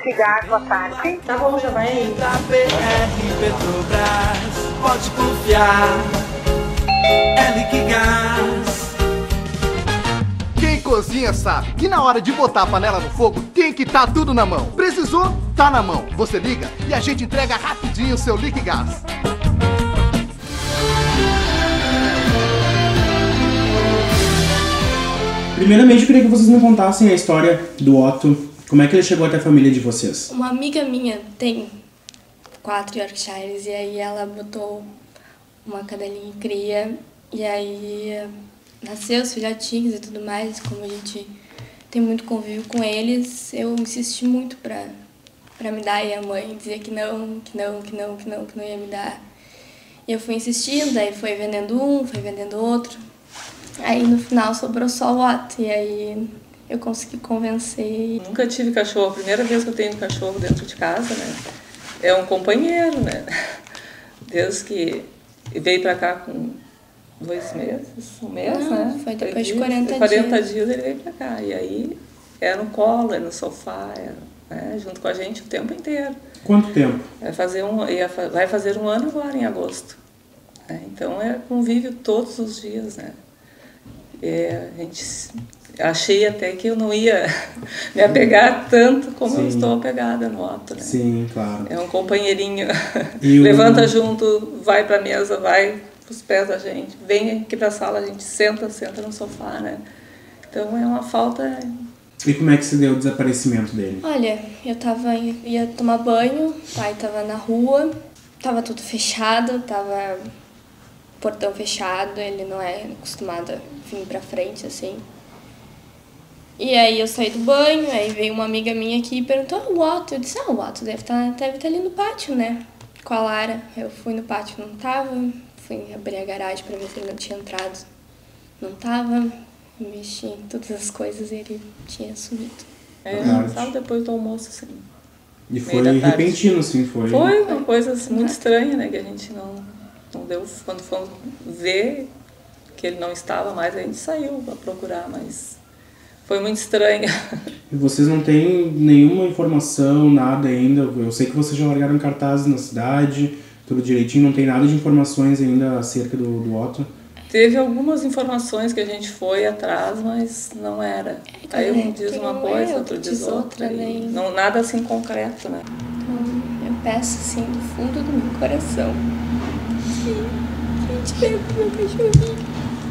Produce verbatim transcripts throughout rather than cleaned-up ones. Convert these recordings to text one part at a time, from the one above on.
Liquigás, boa tarde. Tá bom, já vai aí. Da B R Petrobras, pode confiar, é Liquigás. Quem cozinha sabe que na hora de botar a panela no fogo tem que estar tudo na mão. Precisou? Tá na mão. Você liga e a gente entrega rapidinho o seu Liquigás. Primeiramente, eu queria que vocês me contassem a história do Otto. Como é que ele chegou até a família de vocês? Uma amiga minha tem quatro Yorkshires e aí ela botou uma cadelinha em cria e aí nasceu os filhotinhos e tudo mais. Como a gente tem muito convívio com eles, eu insisti muito pra, pra me dar, e a mãe dizia que não, que não, que não, que não, que não ia me dar. E eu fui insistindo, aí foi vendendo um, foi vendendo outro. Aí no final sobrou só o Otto, e aí eu consegui convencer. Nunca tive cachorro, a primeira vez que eu tenho cachorro dentro de casa, né? É um companheiro, né? Desde que veio pra cá com dois meses, um mês, Não, né? foi depois de quarenta dias. quarenta quarenta dias ele veio pra cá, e aí é no colo, é no sofá, é, né? Junto com a gente o tempo inteiro. Quanto tempo? Vai fazer um, vai fazer um ano agora, em agosto. É, então é convívio todos os dias, né? É, a gente, achei até que eu não ia me apegar tanto como Sim. eu estou apegada no Otto, né? Sim, claro. É um companheirinho. E Levanta o... junto, vai para a mesa, vai para os pés da gente, vem aqui para a sala, a gente senta, senta no sofá, né? Então é uma falta... E como é que se deu o desaparecimento dele? Olha, eu tava, ia tomar banho, o pai tava na rua, tava tudo fechado, tava portão fechado, ele não é acostumado a vir pra frente, assim. E aí eu saí do banho, aí veio uma amiga minha aqui e perguntou, ah, o Otto. Eu disse, ah, o Otto deve estar deve tá ali no pátio, né? Com a Lara. Eu fui no pátio, não tava. Fui abrir a garagem pra ver se ele não tinha entrado. Não tava. Mexi em todas as coisas e ele tinha sumido. É, sabe, depois do almoço, assim. E foi repentino, assim, foi? Foi uma coisa assim, muito estranha, né? Que a gente não, não deu... Quando fomos ver que ele não estava mais, a gente saiu pra procurar, mas foi muito estranho. E vocês não têm nenhuma informação, nada ainda? Eu sei que vocês já largaram cartazes na cidade, tudo direitinho, não tem nada de informações ainda acerca do, do Otto? Teve algumas informações que a gente foi atrás, mas não era. É, Aí um diz uma coisa, é, outro diz outra. E não, nada assim concreto, né? Então, eu peço assim, do fundo do meu coração, que a gente pega o meu cachorrinho,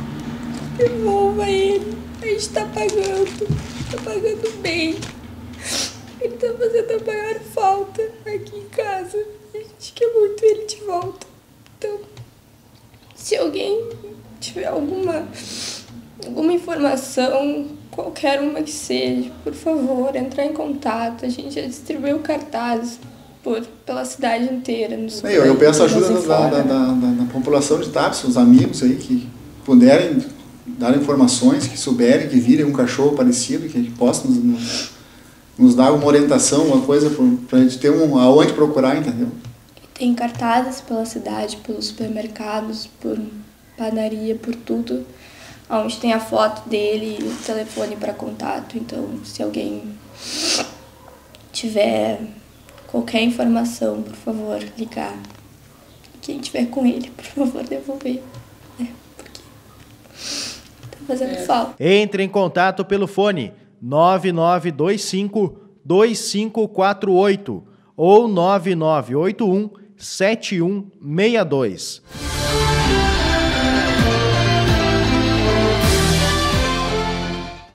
devolva ele. A gente tá pagando, tá pagando bem. Ele tá fazendo a maior falta aqui em casa. A gente quer muito ele de volta. Então, se alguém tiver alguma, alguma informação, qualquer uma que seja, por favor, entrar em contato. A gente já distribuiu cartazes por, pela cidade inteira. Nos eu, eu peço ajuda da, da, da, da, da população de Tapes, os amigos aí que puderem dar informações, que souberem, que virem um cachorro parecido, que possam nos, nos dar uma orientação, uma coisa para a gente ter um, aonde procurar, entendeu? Tem cartazes pela cidade, pelos supermercados, por padaria, por tudo, onde tem a foto dele e o telefone para contato. Então, se alguém tiver qualquer informação, por favor, ligar. Quem tiver com ele, por favor, devolver. É, porque tá fazendo é. falta. Entre em contato pelo fone nove nove dois cinco, dois cinco quatro oito ou nove nove oito um, sete um seis dois.